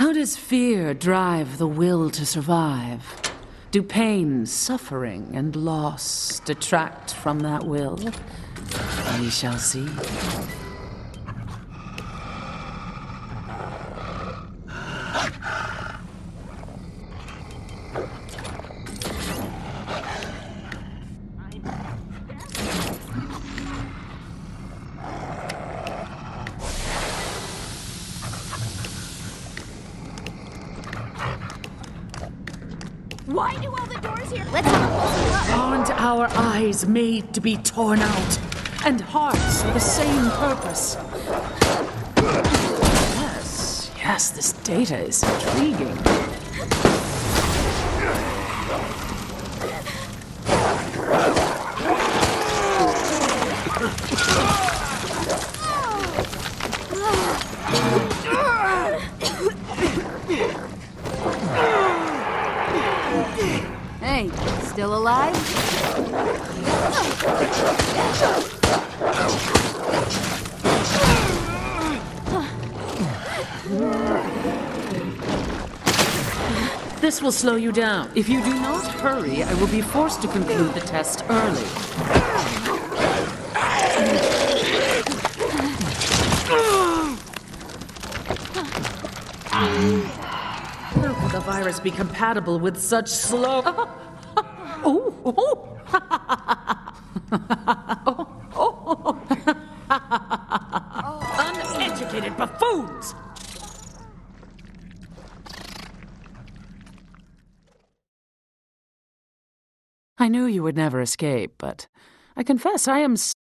How does fear drive the will to survive? Do pain, suffering, and loss detract from that will? We shall see. Why do all the doors here? Let's have a closer look. Aren't our eyes made to be torn out? And hearts for the same purpose? Yes, this data is intriguing. Hey, still alive? This will slow you down. If you do not hurry, I will be forced to conclude the test early. How could the virus be compatible with such slow... Uneducated buffoons! I knew you would never escape, but I confess I am